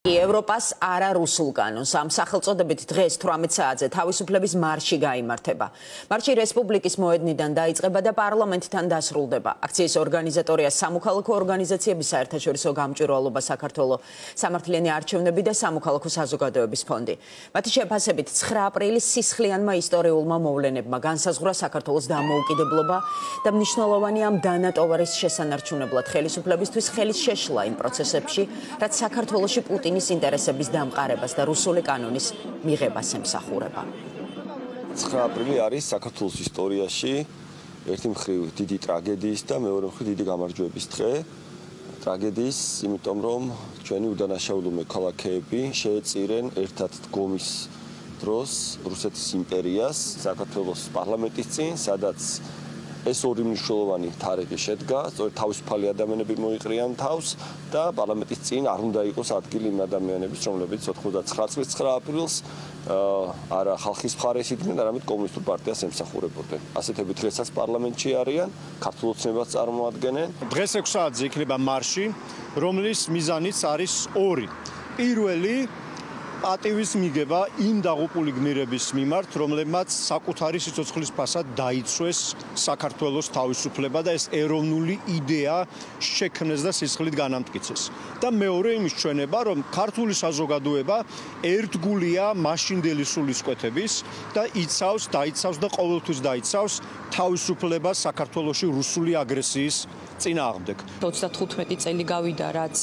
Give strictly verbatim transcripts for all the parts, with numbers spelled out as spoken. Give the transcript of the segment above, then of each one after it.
ევროპას არა რუსულ კანონს ამ სახელწოდებით დღეს თვრამეტ საათზე თავისუფლების მარში გაიმართება. მარში რესპუბლიკის მოედნიდან დაიწყება და პარლამენტთან დასრულდება. აქციის ორგანიზატორია სამოქალაქო ორგანიზაციების საერთაშორისო გამჭვირვალობა საქართველოს სამართლიანი არჩევნები და სამოქალაქო საზოგადოების ფონდი. მათი შეფასებით ცხრა აპრილის სისხლიანმა ისტორიულმა მოვლენებმა განსაზღვრა საქართველოს დამოუკიდებლობა და მნიშვნელოვანი ამ დანატოვარის შესანარჩუნებლად ხელისუფლებისთვის ხელის შეშლა იმ პროცესებში, რაც საქართველოში პუტინის ინტერესების დამყარებას და რუსული კანონის მიღებას ემსახურება. ცხრა აპრილი არის საქართველოს ისტორიაში ერთი მხრივ დიდი ტრაგედიის და მეორე მხრივ დიდი გამარჯვების დღე. ტრაგედიის, იმიტომ რომ ჩვენი უდანაშაულო მოქალაქეები შეეწირენ ერთად დგომის დროს რუსეთის იმპერიას საქართველოს პარლამენტის წინ, სადაც ეს ორი მნიშვნელოვანი თარიღი შედგა, სწორედ თავისუფალი ადამიანები მოიყრიან თავს და პარლამენტის წინ არ უნდა იყოს ადგილი იმ ადამიანების, რომლებიც ოთხმოცდაცხრა წლის ცხრა აპრილს არა ხალხის მხარეს იდგნენ, არამედ კომუნისტურ პარტიას ემსახურებოდნენ. ასეთები დღესაც პარლამენტში არიან, ქართულ ოცნებას წარმოადგენენ. დღეს ექვს საათზე იქნება მარში, რომლის მიზანიც არის ორი. პირველი პატივის მიგება იმ დაღუპული გმირების მიმართ, რომლებმაც საკუთარი სიცოცხლის ფასად დაიცვეს საქართველოს თავისუფლება და ეს ეროვნული იდეა შექმნეს და სისხლით განამტკიცეს. და მეორე იმის ჩვენება, რომ ქართული საზოგადოება ერთგულია მაშინდელი სულისკვეთების და იცავს, დაიცავს და ყოველთვის დაიცავს თავისუფლებას საქართველოში რუსული აგრესიის წინააღმდეგ. ოცდათხუთმეტი წელი გავიდა, რაც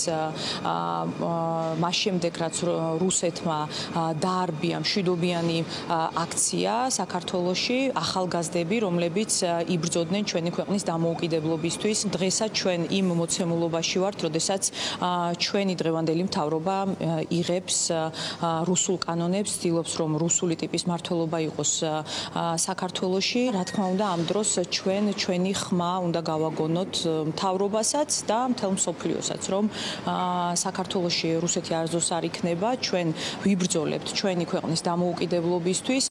მას შემდეგ, რაც რუსეთმა დაარბია მშვიდობიანი აქცია საქართველოში, ახალგაზრდები, რომლებიც იბრძოდნენ ჩვენი ქვეყნის დამოუკიდებლობისთვის. დღესაც ჩვენ იმ მოცემულობაში ვართ, როდესაც ჩვენი დღევანდელი მთავრობა იღებს რუსულ კანონებს, ცდილობს, რომ რუსული ტიპის მმართველობა იყოს საქართველოში. რა თქმა უნდა, ამ დროს ჩვენ ჩვენი ხმა უნდა გავაგონოთ მთავრობასაც და მთელ მსოფლიოსაც, რომ საქართველოში რუსეთი არასდროს არ იქნება, ჩვენ ვიბრძოლებთ ჩვენი ქვეყნის დამოუკიდებლობისთვის.